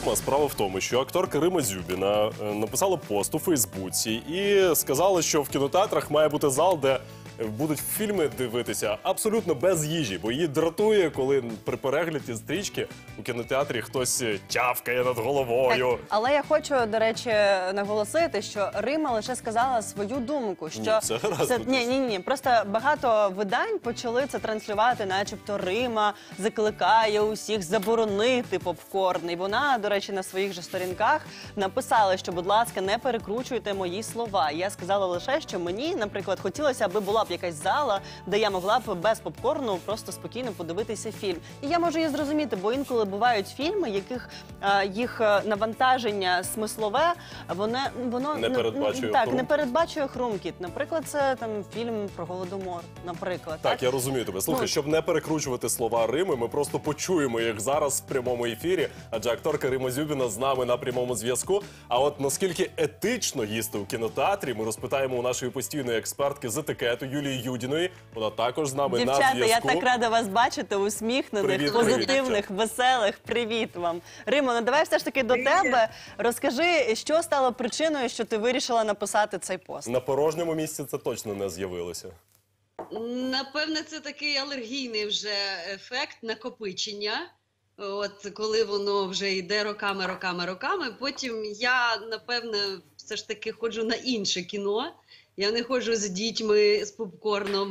Рима. Справа в тому, що акторка Рима Зюбіна написала пост у Фейсбуці і сказала, що в кінотеатрах має бути зал, де будуть фільми дивитися абсолютно без їжі, бо її дратує, коли при перегляді стрічки у кінотеатрі хтось тявкає над головою. Так, але я хочу, до речі, наголосити, що Рима лише сказала свою думку, що Ні, це гаразд. ні, просто багато видань почали це транслювати, начебто Рима закликає усіх заборонити попкорн. І вона, до речі, на своїх же сторінках написала, що, будь ласка, не перекручуйте мої слова. Я сказала лише, що мені, наприклад, хотілося, аби була б якась зала, де я могла б без попкорну просто спокійно подивитися фільм. І я можу її зрозуміти, бо інколи бувають фільми, яких їх навантаження смислове, воно не передбачує хрумкіт. Наприклад, це там фільм про Голодомор, наприклад. Так, я розумію тебе. Слухай, щоб не перекручувати слова Рими, ми просто почуємо їх зараз в прямому ефірі, адже акторка Рима Зюбіна з нами на прямому зв'язку. А от наскільки етично їсти у кінотеатрі, ми розпитаємо у нашої постійної експертки з етикету Юлії Юдіної. Вона також з нами на зв'язку. Дівчата, я так рада вас бачити, усміхнених, позитивних, веселих. Привіт вам. Римо, ну давай все ж таки до тебе. Розкажи, що стало причиною, що ти вирішила написати цей пост? На порожньому місці це точно не з'явилося. Напевне, це такий алергійний вже ефект накопичення. От коли воно вже йде роками. Потім я, напевне, все ж таки ходжу на інше кіно. Я не ходжу з дітьми, з попкорном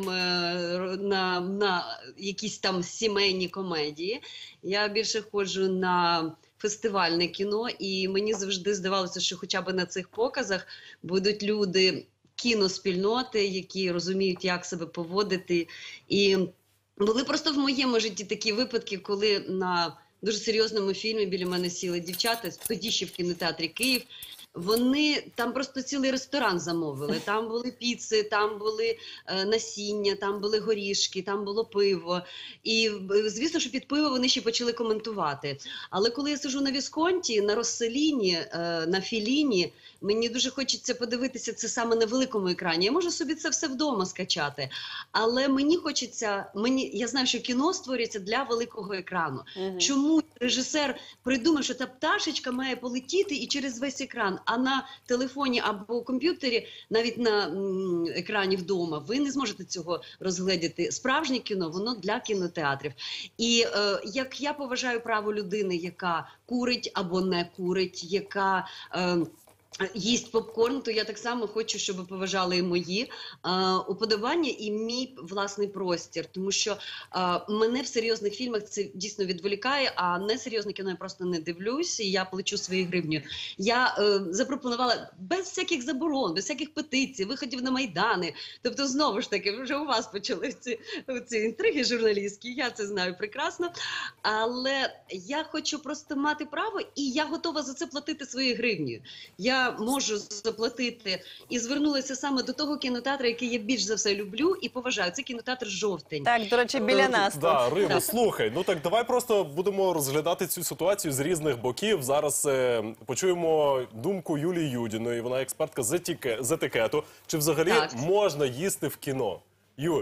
на якісь там сімейні комедії. Я більше ходжу на фестивальне кіно. І мені завжди здавалося, що хоча б на цих показах будуть люди кіноспільноти, які розуміють, як себе поводити. І були просто в моєму житті такі випадки, коли на дуже серйозному фільмі біля мене сіли дівчата, тоді ще в кінотеатрі «Київ». Вони там просто цілий ресторан замовили. Там були піци, там були насіння, там були горішки, там було пиво. І, звісно, що під пиво вони ще почали коментувати. Але коли я сиджу на Вісконті, на Росселіні, на Феліні, мені дуже хочеться подивитися це саме на великому екрані. Я можу собі це все вдома скачати. Але мені хочеться, я знаю, що кіно створюється для великого екрану. Чому режисер придумав, що та пташечка має полетіти і через весь екран? А на телефоні або комп'ютері, навіть на екрані вдома, ви не зможете цього розгледіти. Справжнє кіно, воно для кінотеатрів. І як я поважаю право людини, яка курить або не курить, яка їсть попкорн, то я так само хочу, щоб поважали і мої уподобання, і мій власний простір. Тому що мене в серйозних фільмах це дійсно відволікає, а несерйозне кіно я просто не дивлюсь, і я плачу свої гривні. Я запропонувала без всяких заборон, без всяких петицій, виходів на Майдани. Тобто, знову ж таки, вже у вас почали ці інтриги журналістські, я це знаю прекрасно. Але я хочу просто мати право, і я готова за це платити свої гривні. Я можу заплатити і звернулася саме до того кінотеатру, який я більш за все люблю і поважаю. Це кінотеатр «Жовтень». Так, до речі, біля нас тут. Да, Римо, слухай, ну так давай просто будемо розглядати цю ситуацію з різних боків. Зараз почуємо думку Юлії Юдіної, вона експертка з етикету. Чи взагалі можна їсти в кіно? Юль.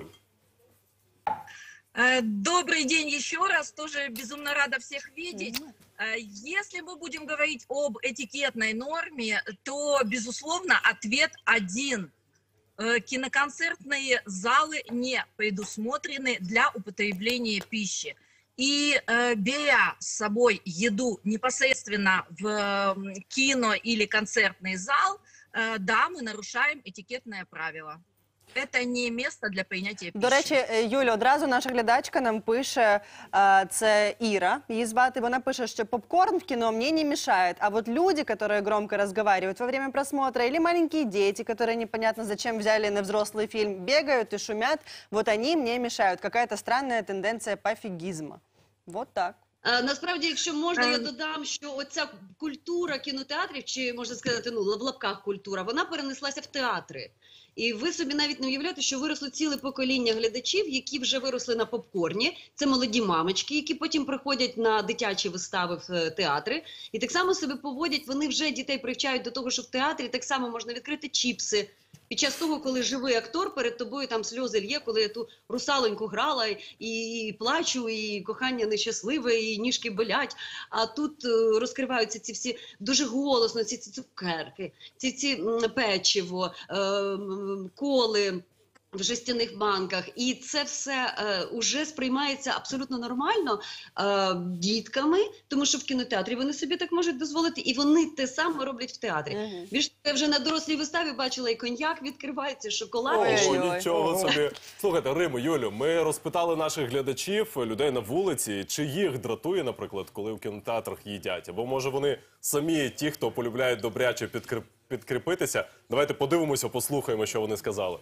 Добрый день еще раз, тоже безумно рада всех видеть. Если мы будем говорить об этикетной норме, то, безусловно, ответ один. Киноконцертные залы не предусмотрены для употребления пищи. И беря с собой еду непосредственно в кино или концертный зал, да, мы нарушаем этикетное правило. Це не місце для прийняття пищі. До речі, Юля, одразу наша глядачка нам пише, це Іра, її звати, вона пише, що попкорн в кино мне не мешает, а вот люди, которые громко разговаривают во время просмотра, или маленькие дети, которые непонятно зачем взяли на взрослый фильм, бегают и шумят, вот они мне мешают. Какая-то странная тенденция пофігізму. Вот так. Насправді, якщо можна, я додам, що оця культура кінотеатрів, чи можна сказати, ну, в лапках культура, вона перенеслася в театри. І ви собі навіть не уявляєте, що виросло ціле покоління глядачів, які вже виросли на попкорні. Це молоді мамочки, які потім приходять на дитячі вистави в театри. І так само себе поводять, вони вже дітей привчають до того, що в театрі так само можна відкрити чіпси. Під час того, коли живий актор перед тобою там сльози лє, коли я ту русаленьку грала і плачу, і кохання нещасливе, і ніжки болять. А тут розкриваються ці всі дуже голосно, ці цукерки, ці печиво, коли в жестяних банках. І це все уже сприймається абсолютно нормально дітками, тому що в кінотеатрі вони собі так можуть дозволити, і вони те саме роблять в театрі. Більш я вже на дорослій виставі бачила, і коньяк відкривається, шоколад. Ой-ой-ой. Нічого собі. Слухайте, Риму, Юлю, ми розпитали наших глядачів, людей на вулиці, чи їх дратує, наприклад, коли в кінотеатрах їдять. Або, може, вони самі ті, хто полюбляють добряче підкріпитися. Давайте подивимося, послухаємо, що вони сказали.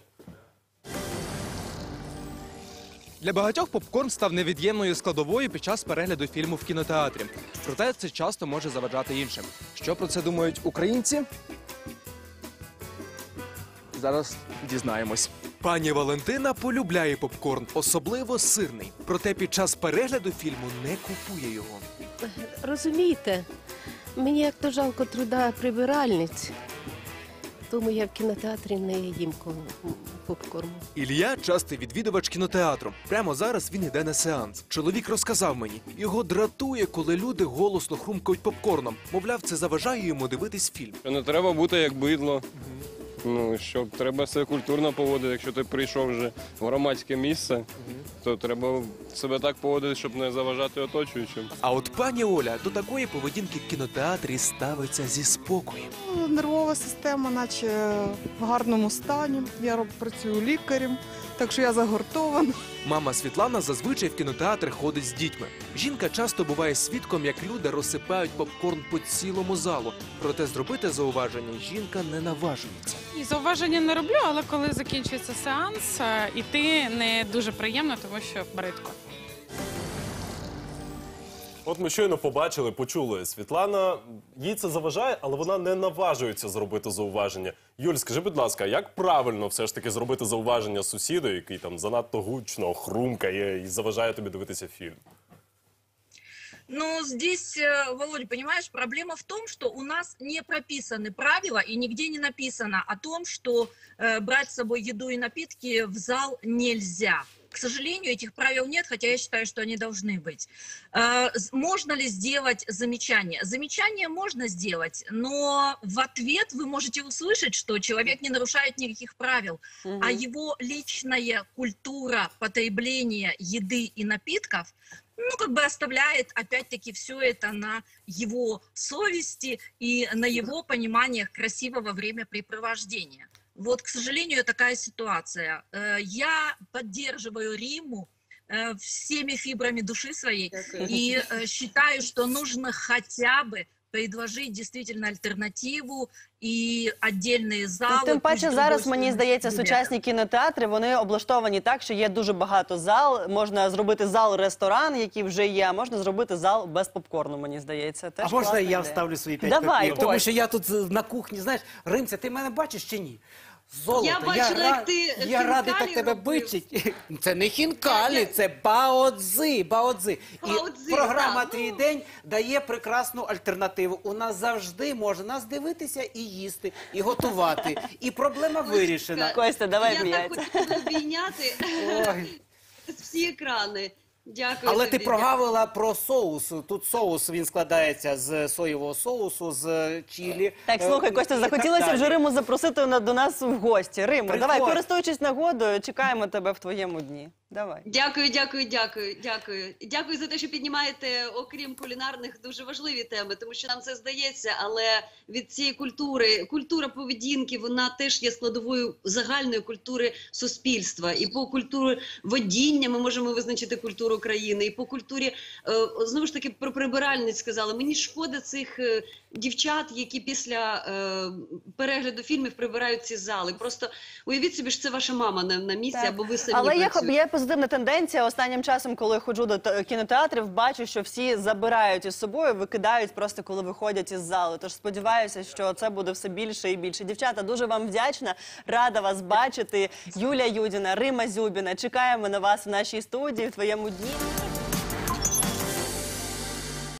Для багатьох попкорн став невід'ємною складовою під час перегляду фільму в кінотеатрі. Проте це часто може заважати іншим. Що про це думають українці? Зараз дізнаємось. Пані Валентина полюбляє попкорн, особливо сирний. Проте під час перегляду фільму не купує його. Розумієте, мені як то жалко труда прибиральниць, тому я в кінотеатрі не їм попкорну. Ілля – частий відвідувач кінотеатру. Прямо зараз він йде на сеанс. Чоловік розказав мені, його дратує, коли люди голосно хрумкають попкорном. Мовляв, це заважає йому дивитись фільм. Не треба бути як бидло. Ну, що треба себе культурно поводити. Якщо ти прийшов вже в громадське місце, то треба себе так поводити, щоб не заважати оточуючим. А от пані Оля до такої поведінки в кінотеатрі ставиться зі спокоєм. Нервова система, наче в гарному стані. Я працюю лікарем, так що я загортована. Мама Світлана зазвичай в кінотеатр ходить з дітьми. Жінка часто буває свідком, як люди розсипають попкорн по цілому залу. Проте зробити зауваження жінка не наважується. І зауваження не роблю, але коли закінчується сеанс, іти не дуже приємно, тому що бридко. От ми щойно побачили, почули. Світлана, їй це заважає, але вона не наважується зробити зауваження. Юль, скажи, будь ласка, як правильно все ж таки зробити зауваження сусіду, який там занадто гучно хрумкає і заважає тобі дивитися фільм? Ну, здесь, Володя, понимаешь, проблема в том, что у нас не прописаны правила и нигде не написано о том, что брать с собой еду и напитки в зал нельзя. К сожалению, этих правил нет, хотя я считаю, что они должны быть. Можно ли сделать замечание? Замечание можно сделать, но в ответ вы можете услышать, что человек не нарушает никаких правил, а его личная культура потребления еды и напитков, ну, как бы оставляет, опять-таки, все это на его совести и на его пониманиях красивого времяпрепровождения. Вот, к сожалению, такая ситуация. Я поддерживаю Риму всеми фибрами души своей и считаю, что нужно хотя бы предложить действительно альтернативу і віддільні зали. Тим паче зараз, мені здається, сучасні кінотеатри, вони облаштовані так, що є дуже багато зал. Можна зробити зал-ресторан, який вже є, а можна зробити зал без попкорну, мені здається. Теж А можна класна я ідея. вставлю свої 5 Давай, копійок? Тому Кость. що я тут на кухні, знаєш, Римця, ти мене бачиш чи ні? Золото, Я бачила, як ти я радий так хінкалі тебе робив. бачити. Це не хінкалі, це баодзи, баодзи. Баодзи, І програма так, «Твій день» дає прекрасну альтернативу. У нас завжди можна нас дивитися і їсти, і готувати. І проблема вирішена. Костя, давай Я так обійняйся. хотіла обійняти Ой. всі екрани. Дякую Але тобі. ти прогавила про соус. Тут соус, він складається з соєвого соусу, з чилі. Так, слухай, Костя, І так захотілося далі. вже Риму запросити до нас в гості. Римо, Приходь. давай, користуючись нагодою, чекаємо тебе в твоєму дні. Давай. Дякую, дякую, дякую, дякую. Дякую за те, що піднімаєте, окрім кулінарних, дуже важливі теми, тому що нам це здається, але від цієї культури, культура поведінки, вона теж є складовою загальної культури суспільства. І по культурі водіння ми можемо визначити культуру країни, і по культурі, знову ж таки, про прибиральниць сказали. Мені шкода цих дівчат, які після перегляду фільмів прибирають ці зали. Просто уявіть собі, що це ваша мама на місці, Так. або ви самі Але працюєте. я позитивна тенденція. Останнім часом, коли ходжу до кінотеатрів, бачу, що всі забирають із собою, викидають просто, коли виходять із залу. Тож сподіваюся, що це буде все більше і більше. Дівчата, дуже вам вдячна. Рада вас бачити. Юлія Юдіна, Рима Зюбіна. Чекаємо на вас в нашій студії, в твоєму дні.